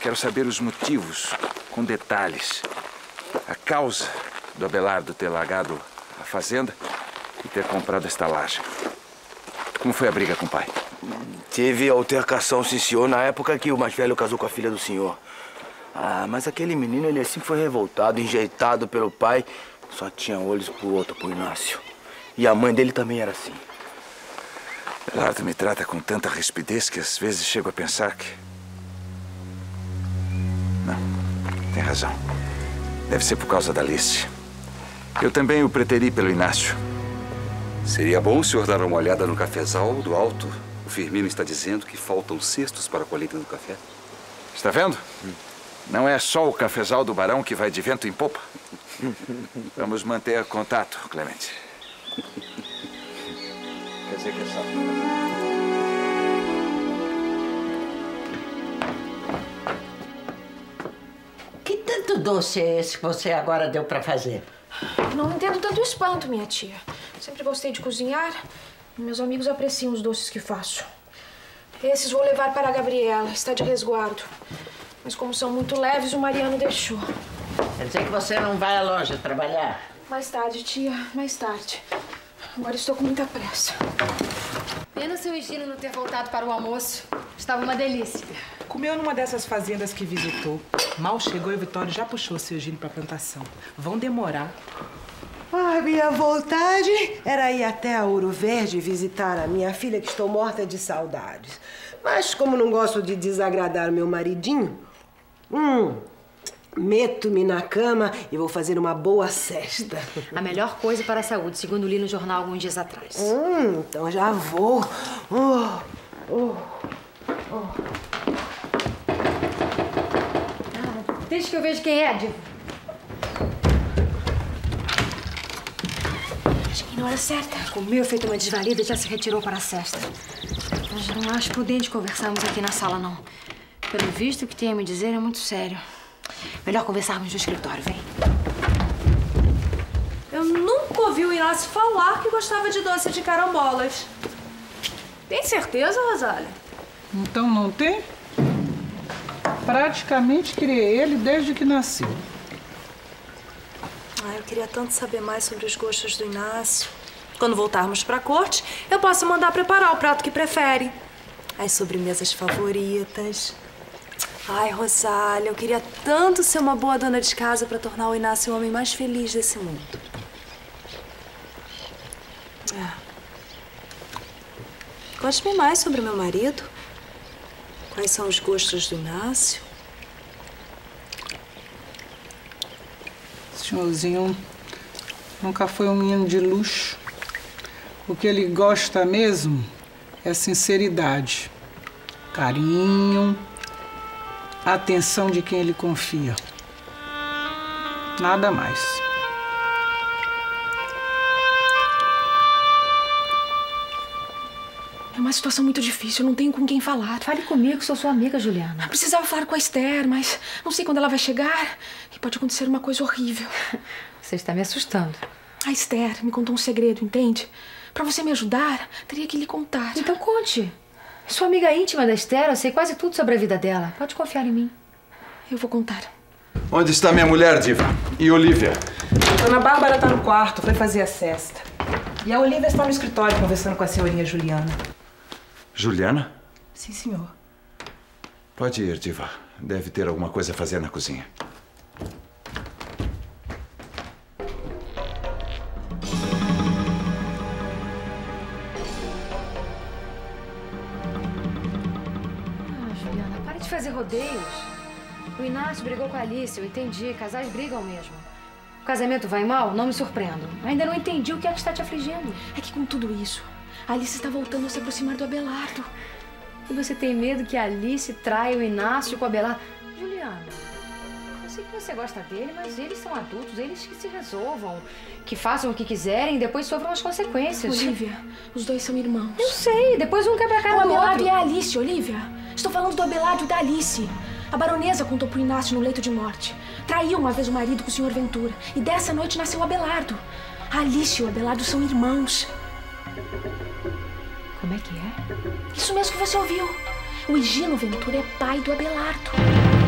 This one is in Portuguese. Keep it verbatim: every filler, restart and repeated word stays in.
Quero saber os motivos, com detalhes. A causa do Abelardo ter largado a fazenda e ter comprado esta laje. Como foi a briga com o pai? Teve altercação, sim, senhor, na época que o mais velho casou com a filha do senhor. Ah, mas aquele menino, ele sempre foi revoltado, enjeitado pelo pai. Só tinha olhos pro outro, pro Inácio. E a mãe dele também era assim. Abelardo me trata com tanta rispidez que às vezes chego a pensar que... Não, tem razão. Deve ser por causa da Alice. Eu também o preteri pelo Inácio. Seria bom o senhor dar uma olhada no cafezal do alto. O Firmino está dizendo que faltam cestos para a colheita do café. Está vendo? Hum. Não é só o cafezal do Barão que vai de vento em popa. Vamos manter contato, Clemente. Quer dizer que é só... Que tanto doce é esse que você agora deu para fazer? Não entendo tanto espanto, minha tia. Sempre gostei de cozinhar. Meus amigos apreciam os doces que faço. Esses vou levar para a Gabriela. Está de resguardo. Mas como são muito leves, o Mariano deixou. Quer dizer que você não vai à loja trabalhar? Mais tarde, tia. Mais tarde. Agora estou com muita pressa. Pena seu Egino não ter voltado para o almoço. Estava uma delícia. Comeu numa dessas fazendas que visitou. Mal chegou e o Vitório já puxou o seu Egino para a plantação. Vão demorar. Ah, minha vontade era ir até a Ouro Verde visitar a minha filha, que estou morta de saudades. Mas como não gosto de desagradar o meu maridinho, hum, meto-me na cama e vou fazer uma boa cesta. A melhor coisa para a saúde, segundo li no jornal alguns dias atrás. Hum, então já vou. Oh, oh, oh. Ah, deixa que eu veja quem é, Diva. Cheguei na hora certa. Comeu, feito uma desvalida e já se retirou para a cesta. Mas não acho prudente conversarmos aqui na sala, não. Pelo visto, o que tem a me dizer é muito sério. Melhor conversarmos no escritório, vem. Eu nunca ouvi o Inácio falar que gostava de doce de carambolas. Tem certeza, Rosália? Então não tem? Praticamente criei ele desde que nasceu. Ah, eu queria tanto saber mais sobre os gostos do Inácio. Quando voltarmos pra corte, eu posso mandar preparar o prato que prefere. As sobremesas favoritas. Ai, Rosália, eu queria tanto ser uma boa dona de casa pra tornar o Inácio o homem mais feliz desse mundo. É. Conte-me mais sobre o meu marido. Quais são os gostos do Inácio? Senhorzinho nunca foi um menino de luxo. O que ele gosta mesmo é sinceridade, carinho, atenção de quem ele confia. Nada mais. É uma situação muito difícil, eu não tenho com quem falar. Fale comigo, sou sua amiga, Juliana. Precisava falar com a Esther, mas não sei quando ela vai chegar e pode acontecer uma coisa horrível. Você está me assustando. A Esther me contou um segredo, entende? Pra você me ajudar, teria que lhe contar. Então conte. Sua amiga íntima da Esther, eu sei quase tudo sobre a vida dela. Pode confiar em mim. Eu vou contar. Onde está minha mulher, Diva? E Olívia? Dona Bárbara está no quarto, foi fazer a cesta. E a Olívia está no escritório conversando com a senhorinha Juliana. Juliana? Sim, senhor. Pode ir, Diva. Deve ter alguma coisa a fazer na cozinha. Ah, Juliana, pare de fazer rodeios. O Inácio brigou com a Alice, eu entendi. Casais brigam mesmo. O casamento vai mal? Não me surpreendo. Ainda não entendi o que é que está te afligindo. É que com tudo isso, a Alice está voltando a se aproximar do Abelardo. E você tem medo que a Alice traia o Inácio com o Abelardo? Juliana, eu sei que você gosta dele, mas eles são adultos, eles que se resolvam, que façam o que quiserem e depois sofram as consequências. Olívia, os dois são irmãos. Eu sei, depois um quebra a cara O do outro. Abelardo e a Alice, Olívia. Estou falando do Abelardo e da Alice. A baronesa contou pro Inácio no leito de morte. Traiu uma vez o marido com o senhor Ventura. E dessa noite nasceu o Abelardo. A Alice e o Abelardo são irmãos. Como é que é? Isso mesmo que você ouviu. O Egino Ventura é pai do Abelardo.